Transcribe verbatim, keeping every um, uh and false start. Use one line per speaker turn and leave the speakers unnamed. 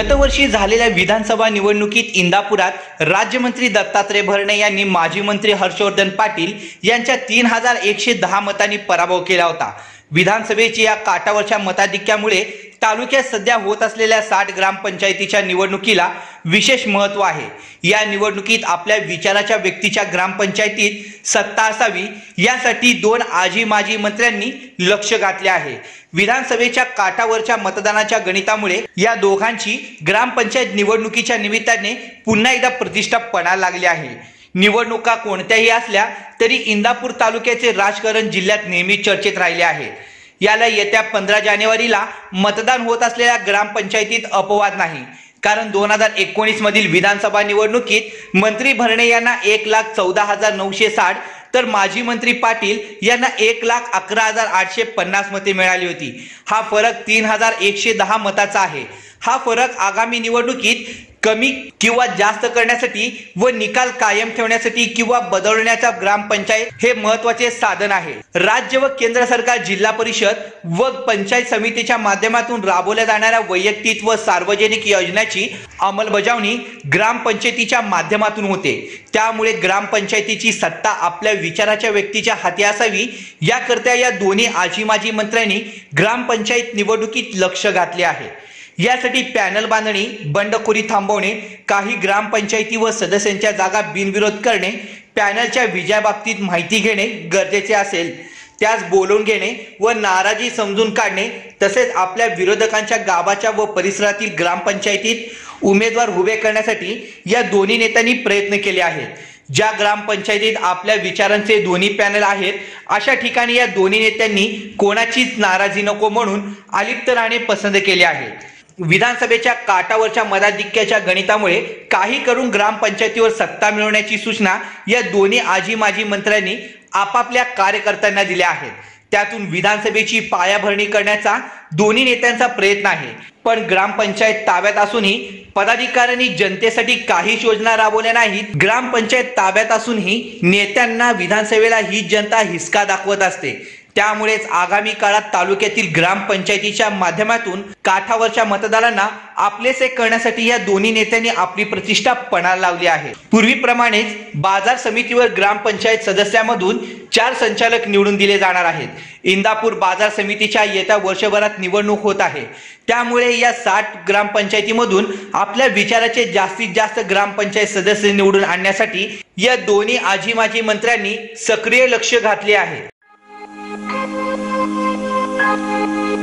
गतवर्षी झालेल्या विधानसभा निवडणुकीत इंदापुरात राज्यमंत्री दत्तात्रय भरणे यांनी माजी मंत्री हर्षवर्धन पाटील यांच्या तीन हजार एकशे दहा मतांनी पराभव केला होता। विधानसभेची या काटावरच्या मताधिक्यामुळे तालुक्यात सध्या होत असलेल्या साठ ग्रामपंचायतीच्या निवडणुकीला विशेष महत्त्व आहे। या निवडणुकीत आपल्या विचाराच्या व्यक्तीच्या ग्रामपंचायतीत सत्ता असावी यासाठी दोन आजी माजी मंत्र्यांनी लक्ष घातले आहे। विधानसभेच्या काटावरच्या मतदानाच्या गणितामुळे या दोघांची ग्रामपंचायत निवडणुकीच्या निमित्ताने पुन्हा एकदा प्रतिष्ठा पणाला लागली आहे। निवडणुका कोणत्याही असल्या तरी इंदापूर तालुक्याचे राजकारण जिल्ह्यात नेहमी चर्चेत राहिले आहे। याला येत्या पंधरा जानेवारीला मतदान होत असलेल्या ग्रामपंचायतीत अपवाद नाही, कारण दोन हजार एकोणीस मधील विधानसभा निवडणुकीत मंत्री भरणे यांना एक लाख चौदा हजार नऊशे साठ तर माजी मंत्री पाटील यांना एक लाख अकरा हजार आठशे पन्नास मते मिळाली होती। हा फरक तीन हजार एकशे दहा मताचा आहे। हा फरक आगामी निवडणुकीत कमी किंवा जास्त करण्यासाठी व निकाल कायम ठेवण्यासाठी किंवा बदलण्याचा ग्रामपंचायत हे महत्त्वाचे साधन आहे। राज्य व केंद्र सरकार, जिल्हा परिषद व पंचायत समितीच्या माध्यमातून राबवल्या जाणाऱ्या वैयक्तिक व सार्वजनिक योजनांची अंमलबजावणी ग्रामपंचायतीच्या माध्यमातून होते। त्यामुळे ग्रामपंचायतीची सत्ता आपल्या विचाराच्या व्यक्तीच्या हाती असावी याकरता या दोन्ही आजी माजी मंत्र्यांनी ग्रामपंचायत निवडणुकीत लक्ष घातले आहे। यासाठी पॅनल बांधणी, बंडखोरी थांबवणे, काही ग्रामपंचायती व सदस्यांच्या जागा बिनविरोध करणे, पॅनलच्या विजयाबाबतीत माहिती घेणे गरजेचे असेल, त्यास बोलवून घेणे व नाराजी समजून काढणे, तसेच आपल्या विरोधकांच्या गावाच्या व परिसरातील ग्रामपंचायतीत उमेदवार उभे करण्यासाठी या दोन्ही नेत्यांनी प्रयत्न केले आहेत। ज्या ग्रामपंचायतीत आपल्या विचारांचे दोन्ही पॅनल आहेत अशा ठिकाणी या दोन्ही नेत्यांनी कोणाचीच नाराजी नको म्हणून अलिप्त राहणे पसंत केले आहे। विधानसभेच्या काटावरच्या मताधिक्याच्या गणितामुळे काही करून ग्रामपंचायतीवर सत्ता मिळवण्याची सूचना या दोन्ही आजी माजी मंत्र्यांनी आपापल्या कार्यकर्त्यांना दिल्या आहेत। त्यातून विधानसभेची पायाभरणी करण्याचा दोन्ही नेत्यांचा प्रयत्न आहे। पण ग्रामपंचायत ताब्यात असूनही पदाधिकाऱ्यांनी जनतेसाठी काहीच योजना राबवल्या नाहीत। ग्रामपंचायत ताब्यात असूनही नेत्यांना विधानसभेला ही जनता हिसका दाखवत असते। त्यामुळेच आगामी काळात तालुक्यातील ग्रामपंचायतीच्या माध्यमातून काठावरच्या मतदारांना आपलेसे करण्यासाठी या दोन्ही नेत्यांनी आपली प्रतिष्ठा पणाला लावली आहे। पूर्वीप्रमाणेच बाजार समितीवर ग्रामपंचायत सदस्यांमधून चार संचालक निवडून दिले जाणार आहेत। इंदापूर बाजार समितीच्या येत्या वर्षभरात निवडणूक होत आहे। त्यामुळे या साठ ग्रामपंचायतीमधून आपल्या विचाराचे जास्तीत जास्त ग्रामपंचायत सदस्य निवडून आणण्यासाठी या दोन्ही आजी माजी मंत्र्यांनी सक्रिय लक्ष घातले आहे।